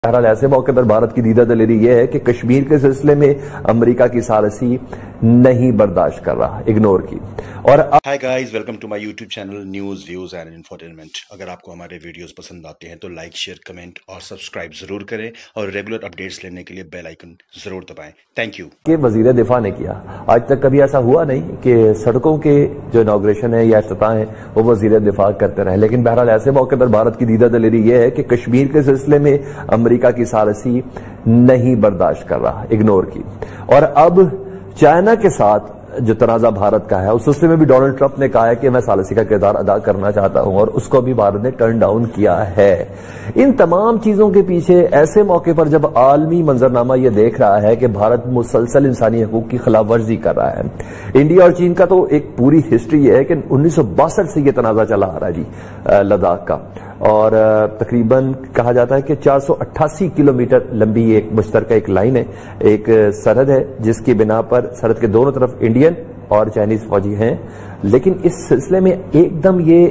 बहरहाल ऐसे मौके पर भारत की दीदा दलेरी यह है कि कश्मीर के सिलसिले में अमेरिका की सालिसी नहीं बर्दाश्त कर रहा, इग्नोर की। और hi guys, welcome to my YouTube channel news views and infotainment. अगर आपको हमारे वीडियोस पसंद आते हैं तो लाइक, शेयर, कमेंट और सब्सक्राइब जरूर करें और रेगुलर अपडेट्स लेने के लिए बेल आइकन जरूर दबाएं। Thank you. के वजीर दिफा ने किया, आज तक कभी ऐसा हुआ नहीं कि सड़कों के जो इनॉग्रेशन है या इफ्तिताह है वो वजीर दिफा करते रहे। लेकिन बहरहाल ऐसे मौके पर भारत की दीदा दलेरी यह है कि कश्मीर के सिलसिले में अमेरिका की सालिसी नहीं बर्दाश्त कर रहा, इग्नोर की। और अब चाइना के साथ जो तनाजा भारत का है उस सिलसिले में भी डोनाल्ड ट्रंप ने कहा है कि मैं सालिसी का किरदार अदा करना चाहता हूं और उसको भी भारत ने टर्न डाउन किया है। इन तमाम चीजों के पीछे ऐसे मौके पर जब आलमी मंजरनामा यह देख रहा है कि भारत मुसलसल इंसानी हकूक की खिलाफ वर्जी कर रहा है। इंडिया और चीन का तो एक पूरी हिस्ट्री है कि 1962 से यह तनाजा चला आ रहा है जी लद्दाख का, और तकरीबन कहा जाता है कि 488 किलोमीटर लंबी एक मुश्तरका एक लाइन है, एक सरहद है जिसकी बिना पर सरहद के दोनों तरफ इंडियन और चाइनीज फौजी हैं। लेकिन इस सिलसिले में एकदम ये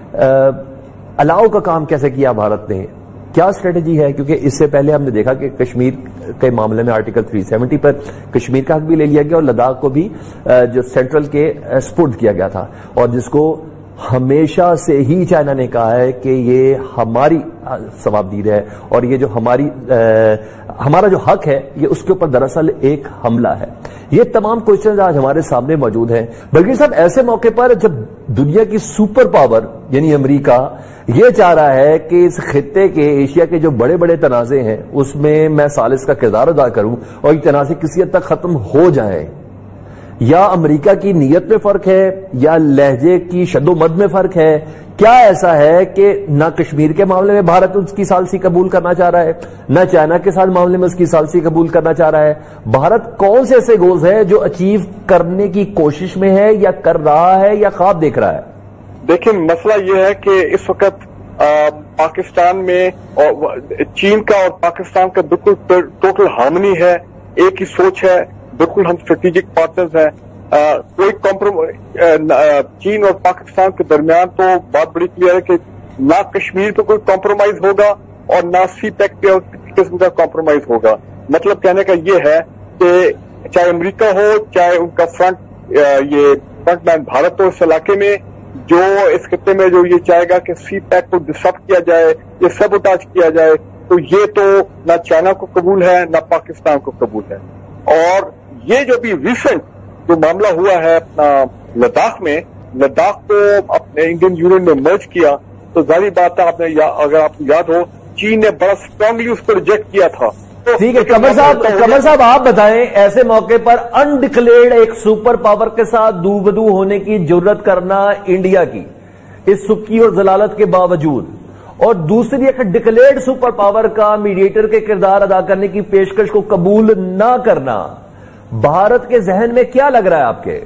अलाव का काम कैसे किया भारत ने, क्या स्ट्रेटेजी है? क्योंकि इससे पहले हमने देखा कि कश्मीर के मामले में आर्टिकल 370 पर कश्मीर का हक भी ले लिया गया और लद्दाख को भी जो सेंट्रल के स्पुर्द किया गया था, और जिसको हमेशा से ही चाइना ने कहा है कि ये हमारी सवाबदीद है और ये जो हमारा जो हक है ये उसके ऊपर दरअसल एक हमला है। ये तमाम क्वेश्चन आज हमारे सामने मौजूद हैं। बल्कि साहब ऐसे मौके पर जब दुनिया की सुपर पावर यानी अमेरिका ये चाह रहा है कि इस खित्ते के एशिया के जो बड़े बड़े तनाजे हैं उसमें मैं सालिस का किरदार अदा करूं और ये तनाजे किसी हद तक खत्म हो जाएं, या अमेरिका की नीयत में फर्क है या लहजे की शद्दोमद में फर्क है? क्या ऐसा है कि ना कश्मीर के मामले में भारत उसकी सालिसी कबूल करना चाह रहा है, ना चाइना के साथ मामले में उसकी सालिसी कबूल करना चाह रहा है? भारत कौन से ऐसे गोल्स है जो अचीव करने की कोशिश में है या कर रहा है या ख्वाब देख रहा है? देखिए, मसला यह है कि इस वक्त पाकिस्तान में और चीन का और पाकिस्तान का बिल्कुल टोटल हार्मनी है, एक ही सोच है, बिल्कुल हम स्ट्रेटेजिक पार्टनर्स हैं। कोई कॉम्प्रोमाइज चीन और पाकिस्तान के दरमियान तो बात बड़ी क्लियर है कि ना कश्मीर पे कोई कॉम्प्रोमाइज होगा और ना सी पैक पे किस्म का कॉम्प्रोमाइज होगा। मतलब कहने का ये है कि चाहे अमेरिका हो चाहे उनका फ्रंटमैन भारत हो, इस इलाके में जो इस खत्ते में जो ये चाहेगा कि सी पैक को डिसरप्ट किया जाए, ये सबोटाज किया जाए, तो ये तो ना चाइना को कबूल है ना पाकिस्तान को कबूल है। और ये जो भी रिसेंट जो मामला हुआ है लद्दाख में, लद्दाख को अपने इंडियन यूनियन में मर्ज किया, तो जाहिर बात है अगर आपको याद हो चीन ने बड़ा स्ट्रांगली उसको रिजेक्ट किया था। तो ठीक है, कमर साहब आप बताएं, ऐसे मौके पर अनडिक्लेयर्ड एक सुपर पावर के साथ दूबदू होने की जरूरत करना इंडिया की इस सुक्की और जलालत के बावजूद, और दूसरी एक डिक्लेयर्ड सुपर पावर का मीडिएटर के किरदार अदा करने की पेशकश को कबूल ना करना, भारत के जहन में क्या लग रहा है आपके?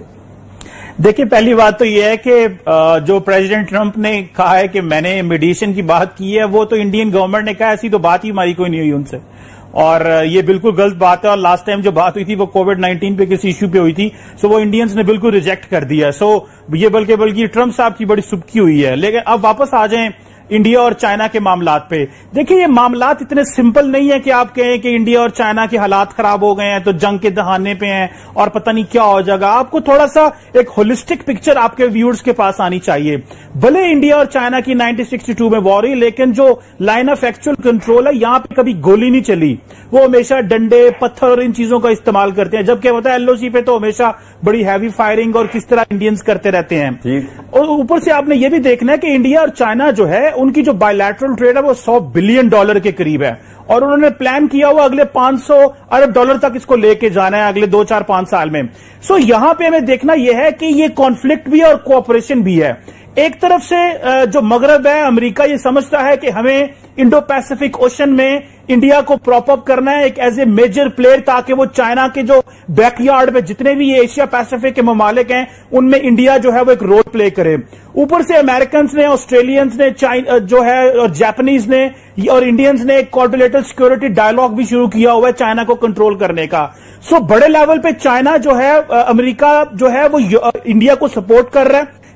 देखिए, पहली बात तो यह है कि जो प्रेसिडेंट ट्रंप ने कहा है कि मैंने मीडिएशन की बात की है, वो तो इंडियन गवर्नमेंट ने कहा, ऐसी तो बात ही हमारी कोई नहीं हुई उनसे, और ये बिल्कुल गलत बात है। और लास्ट टाइम जो बात हुई थी वो कोविड-19 पे किसी इश्यू पे हुई थी, सो वो इंडियंस ने बिल्कुल रिजेक्ट कर दिया। सो ये बल्कि ट्रंप साहब की बड़ी सुबकी हुई है। लेकिन अब वापस आ जाएं इंडिया और चाइना के मामलात पे। देखिए, ये मामलात इतने सिंपल नहीं है कि आप कहें कि इंडिया और चाइना के हालात खराब हो गए हैं तो जंग के दहाने पे हैं और पता नहीं क्या हो जाएगा। आपको थोड़ा सा एक होलिस्टिक पिक्चर आपके व्यूअर्स के पास आनी चाहिए। भले इंडिया और चाइना की 1962 में वॉर हुई, लेकिन जो लाइन ऑफ एक्चुअल कंट्रोल है, यहां पे कभी गोली नहीं चली। वो हमेशा डंडे, पत्थर और इन चीजों का इस्तेमाल करते हैं, जबकि पता है एलओसी पे तो हमेशा बड़ी हैवी फायरिंग और किस तरह इंडियंस करते रहते हैं। और ऊपर से आपने ये भी देखना है कि इंडिया और चाइना जो है उनकी जो बायलैटरल ट्रेड है वो $100 बिलियन के करीब है, और उन्होंने प्लान किया हुआ अगले $500 अरब तक इसको लेके जाना है अगले 2-4-5 साल में। सो यहां पे हमें देखना यह है कि ये कॉन्फ्लिक्ट भी है और कोऑपरेशन भी है। एक तरफ से जो मगरब है, अमेरिका ये समझता है कि हमें इंडो पैसिफिक ओशन में इंडिया को प्रॉप अप करना है एक एज ए मेजर प्लेयर, ताकि वो चाइना के जो बैकयार्ड में जितने भी एशिया पैसिफिक के ममालिक हैं उनमें इंडिया जो है वो एक रोल प्ले करे। ऊपर से अमेरिकन ने, ऑस्ट्रेलियंस ने, जो है और जापानीज ने और इंडियंस ने एक कोऑर्डिनेटेड सिक्योरिटी डायलॉग भी शुरू किया हुआ है चाइना को कंट्रोल करने का। सो बड़े लेवल पे चाइना जो है, अमेरिका जो है वो इंडिया को सपोर्ट कर रहा है।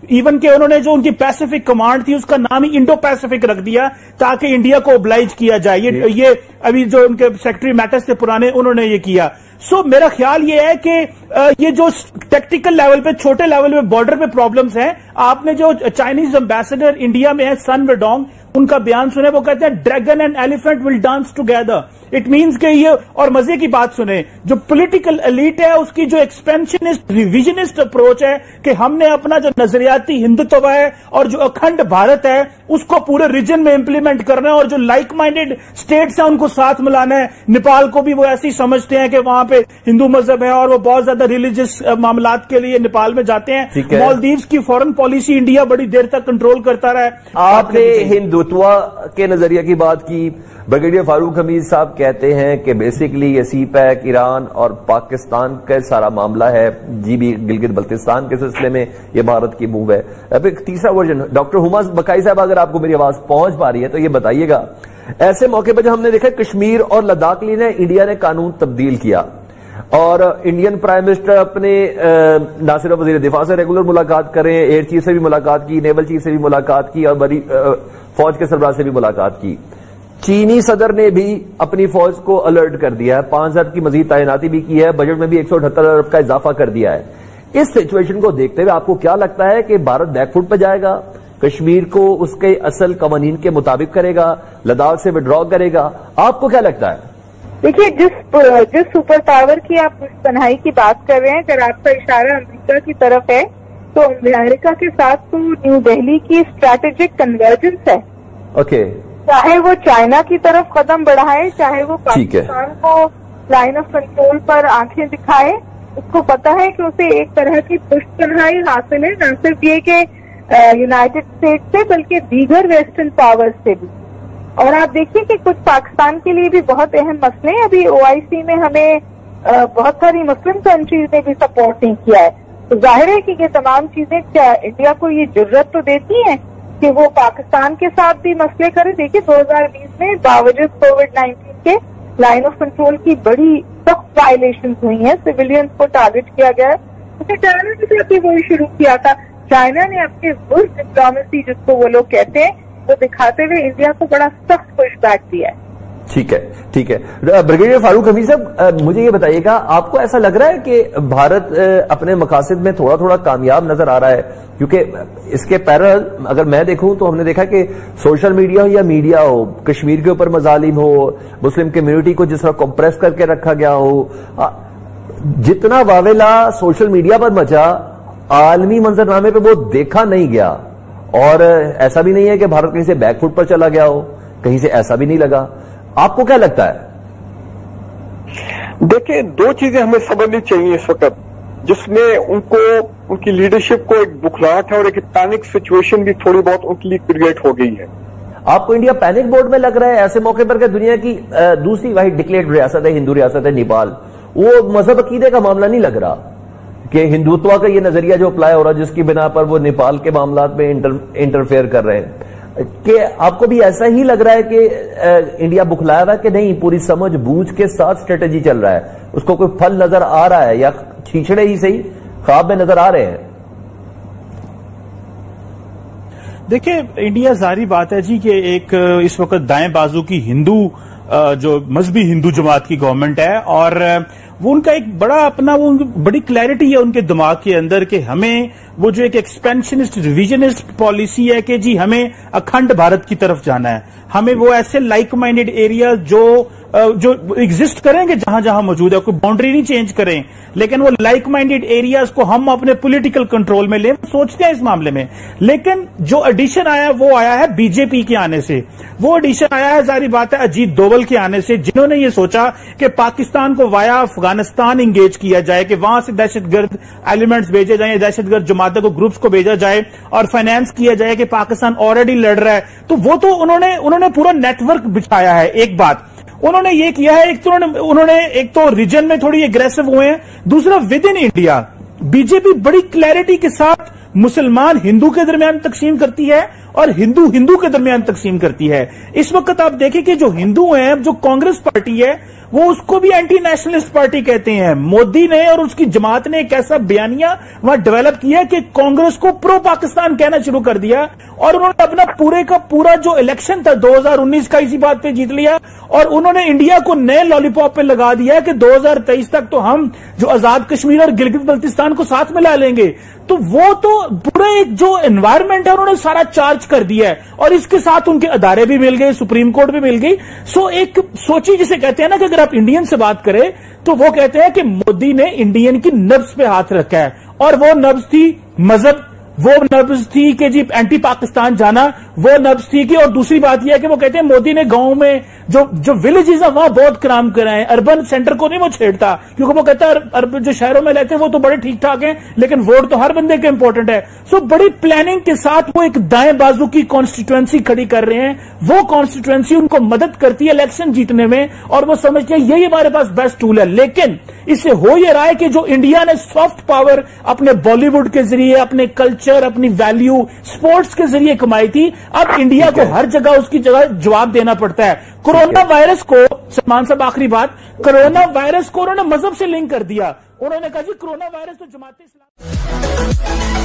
ایون کہ انہوں نے جو ان کی پیسیفک کمانڈ تھی اس کا نام ہی انڈو پیسیفک رکھ دیا تاکہ انڈیا کو اوبلائج کیا جائے. یہ ابھی جو ان کے سیکرٹری میٹرز تھے پرانے انہوں نے یہ کیا. میرا خیال یہ ہے کہ یہ جو ٹیکٹیکل لیول پہ چھوٹے لیول پہ بارڈر پہ پرابلمز ہیں, آپ نے جو چائنیز امبیسڈر انڈیا میں ہے سن ویڈونگ ان کا بیان سنے, وہ کہتے ہیں dragon and elephant will dance together. It means کہ یہ, اور مزے کی بات سنیں, جو پولیٹیکل ایلیٹ ہے اس کی جو ایکسپینشنسٹ ریویژنسٹ اپروچ ہے کہ ہم نے اپنا جو نظریاتی ہندوتو ہے اور جو اکھنڈ بھارت ہے اس کو پورے ریجن میں امپلیمنٹ کرنا ہے, اور جو لائک مائنڈیڈ اسٹیٹس ہیں ان کو ساتھ ملانا ہے. نیپال کو بھی وہ ایسی سمجھتے ہیں کہ وہاں پہ ہندو مذہب ہے اور وہ بہت زیادہ ریلیجس معاملات کے لیے نیپال میں جاتے ہیں. مالدیوز کی فورن پالیسی انڈیا بڑی دیر تک کنٹرول کرتا رہا ہے. آپ نے ہندوتوا کے نظریہ کی بات کی. بریگیڈیئر فاروق حمید صاحب کہتے ہیں کہ بیسیکلی یہ سی پیک ایران اور پاکستان کا سارا معاملہ ہے, جی بھی گلگت بلتستان کے سلسلے میں یہ بھارت کی موو ہے. اب ایک تیسرا ورژن, ڈاکٹر ہما بکائی صاحب اگر آپ کو میری آواز پہنچ پا رہی ہے تو یہ بتائیے گا, ایسے موقع پہ جو ہم نے دیکھا کشمیر اور لداخ کے لیے انڈیا نے قانون تبدیل کیا اور انڈین پرائم منسٹر اپنے نہ صرف وزیر دفاع سے ریگولر ملاقات کریں, ایئر چیف سے بھی ملاقات کی, نیول چیف سے بھی ملاقات کی اور بڑی فوج کے سربراہ سے بھی ملاقات کی. چینی صدر نے بھی اپنی فوج کو الرٹ کر دیا ہے, 5,000 کی مزید تعیناتی بھی کی ہے, بجٹ میں بھی 178 ارب کا اضافہ کر دیا ہے. اس سچویشن کو دیکھتے ہوئے آپ کو کیا لگتا ہے کہ بھارت بیک فٹ پہ جائے گا, کشمیر کو اس کے اصل قوانین کے مطابق کرے گا, لداخ سے وڈرا کرے گا؟ آپ کو کیا لگتا ہے؟ دیکھیے, جس سپر پاور کی آپ تنہائی کی بات کر رہے ہیں, اگر آپ کا اشارہ امریکہ کی طرف ہے تو امریکہ کے ساتھ تو نیو دہلی کی اسٹریٹجک کنورجنس ہے. اوکے, چاہے وہ چائنا کی طرف قدم بڑھائے, چاہے وہ پاکستان کو لائن آف کنٹرول پر آنکھیں دکھائے, اس کو پتا ہے کہ اسے ایک طرح کی پشت پناہی حاصل ہے, نہ صرف یہ کہ یونائٹڈ اسٹیٹس سے بلکہ دیگر ویسٹرن پاور سے بھی. اور آپ دیکھیے کہ کچھ پاکستان کے لیے بھی بہت اہم مسئلے ہیں. ابھی OIC میں ہمیں بہت ساری مسلم کنٹریز نے بھی سپورٹ نہیں کیا ہے, تو ظاہر ہے کہ یہ تمام چیزیں انڈیا کو یہ جرت تو دیتی ہیں کہ وہ پاکستان کے ساتھ بھی مسئلے کرے. دیکھیے 2020 میں باوجود کووڈ-19 کے لائن آف کنٹرول کی بڑی سخت وائلیشنز ہوئی ہیں, سویلینز کو ٹارگٹ کیا گیا ہے. اسے چائنا کے ساتھ بھی وہی شروع کیا تھا. چائنا نے اپنی ورس ڈپلومیسی جس کو وہ لوگ کہتے ہیں وہ دکھاتے ہوئے انڈیا کو بڑا سخت پش بیک دیا ہے. ٹھیک ہے, ٹھیک ہے. بریگیڈیئر فاروق حمید صاحب, مجھے یہ بتائیے گا, آپ کو ایسا لگ رہا ہے کہ بھارت اپنے مقاصد میں تھوڑا تھوڑا کامیاب نظر آ رہا ہے؟ کیونکہ اس کے پیرل اگر میں دیکھوں تو ہم نے دیکھا کہ سوشل میڈیا ہو یا میڈیا ہو, کشمیر کے اوپر مظالم ہو, مسلم کمیونٹی کو جس طرح کمپریس کر کے رکھا گیا ہو, جتنا واویلا سوشل میڈیا پر مچا عالمی منظرنامے پہ وہ دیکھا نہیں گیا. اور ایسا بھی نہیں ہے کہ بھارت کہیں سے بیک فٹ پر چلا گیا ہو, کہیں سے ایسا بھی نہیں لگا. آپ کو کیا لگتا ہے؟ دیکھیں, دو چیزیں ہمیں سمجھنی چاہیے اس وقت جس میں ان کو ان کی لیڈرشپ کو ایک بکھلاہٹ ہے اور ایک پینک سچویشن بھی تھوڑی بہت ان کے لیے کریٹ ہو گئی ہے. آپ کو انڈیا پینک موڈ میں لگ رہا ہے ایسے موقع پر کہ دنیا کی دوسری واحد ڈکلیئرڈ ریاست ہے, ہندو ریاست ہے نیپال, وہ مذہب عقیدے کا معاملہ نہیں لگ رہا کہ ہندوتوا کا یہ نظریہ جو اپلائی ہو رہا ہے جس کی بنا پر وہ نیپال کے معاملات میں انٹرفیئر کر رہے ہیں, کہ آپ کو بھی ایسا ہی لگ رہا ہے کہ انڈیا بکھلایا ہوا ہے کہ نہیں پوری سمجھ بوجھ کے ساتھ اسٹریٹجی چل رہا ہے, اس کو کوئی پھل نظر آ رہا ہے یا چھیچڑے ہی صحیح خواب میں نظر آ رہے ہیں؟ دیکھیں, انڈیا ظاہری بات ہے جی کہ ایک اس وقت دائیں بازو کی ہندو جو مذہبی ہندو جماعت کی گورنمنٹ ہے, اور وہ ان کا ایک بڑا اپنا وہ بڑی کلیئرٹی ہے ان کے دماغ کے اندر کہ ہمیں وہ جو ایک ایکسپینشنسٹ ریویژنسٹ پالیسی ہے کہ جی ہمیں اکھنڈ بھارت کی طرف جانا ہے, ہمیں وہ ایسے لائک مائنڈیڈ ایریاز جو ایگزسٹ کریں گے جہاں جہاں موجود ہے, کوئی باؤنڈری نہیں چینج کریں, لیکن وہ لائک مائنڈیڈ ایریاز کو ہم اپنے پولیٹیکل کنٹرول میں لیں, سوچتے ہیں اس معاملے میں. لیکن جو ایڈیشن آیا وہ آیا ہے بی جے پی کے آنے سے, وہ ایڈیشن آیا ہے ظاہری بات ہے اجیت دوول کے آنے سے, جنہوں نے یہ سوچا کہ پاکستان کو وایا افغانستان انگیج کیا جائے, کہ وہاں سے دہشت گرد ایلیمنٹس بھیجے جائیں, دہشت گرد جماعتوں کو گروپس کو بھیجا جائے اور فائنانس کیا جائے کہ پاکستان آلریڈی لڑ رہا ہے. تو وہ تو انہوں نے پورا نیٹ ورک بچھایا ہے. ایک بات انہوں نے یہ کیا ہے, ایک تو ریجن میں تھوڑی اگریسو ہوئے ہیں, دوسرا within India B J P بڑی کلیئرٹی کے ساتھ مسلمان ہندو کے درمیان تقسیم کرتی ہے اور हिंदू हिंदू के दरमियान तकसीम करती है। इस वक्त आप देखें कि जो हिंदू हैं, जो कांग्रेस पार्टी है, वो उसको भी एंटी नेशनलिस्ट पार्टी कहते हैं। मोदी ने और उसकी जमात ने एक ऐसा बयानिया वहां डेवलप किया कि कांग्रेस को प्रो पाकिस्तान कहना शुरू कर दिया, और उन्होंने अपना पूरे का पूरा जो इलेक्शन था 2019 का इसी बात पे जीत लिया, और उन्होंने इंडिया को नए लॉलीपॉप पे लगा दिया कि 2023 तक तो हम जो आजाद कश्मीर और गिलगित बल्तिस्तान को साथ मिला लेंगे। तो वो तो पूरा एक जो एनवायरमेंट है उन्होंने सारा चार्ज कर दिया है, और इसके साथ उनके अदारे भी मिल गए, सुप्रीम कोर्ट भी मिल गई। सो एक सोची जिसे कहते हैं ना कि अगर आप इंडियन से बात करें तो वो कहते हैं कि मोदी ने इंडियन की नब्ज पे हाथ रखा है, और वो नब्ज थी मजहब, वो नब्ज थी कि जी एंटी पाकिस्तान जाना, वो नब्ज थी कि, और दूसरी बात यह है कि वो कहते हैं मोदी ने गांव में जो विलेजेस है वहां बहुत काम कराए, अर्बन सेंटर को नहीं वो छेड़ता, क्योंकि वो कहता है जो शहरों में रहते हैं वो तो बड़े ठीक ठाक हैं, लेकिन वोट तो हर बंदे के इंपॉर्टेंट है। सो बड़ी प्लानिंग के साथ वो एक दाएं बाजू की कॉन्स्टिट्यूएंसी खड़ी कर रहे हैं। वो कॉन्स्टिट्यूएंसी उनको मदद करती है इलेक्शन जीतने में, और वो समझते हैं यही हमारे पास बेस्ट टूल है। लेकिन इससे हो ये रहा है कि जो इंडिया ने सॉफ्ट पावर अपने बॉलीवुड के जरिए, अपने कल्चर, अपनी वैल्यू, स्पोर्ट्स के जरिए कमाई थी, अब इंडिया को हर जगह उसकी जगह जवाब देना पड़ता है। कोरोना वायरस को, सलमान साहब आखिरी बात, कोरोना वायरस को उन्होंने मजहब से लिंक कर दिया। उन्होंने कहा जी कोरोना वायरस तो जमात इस्लाम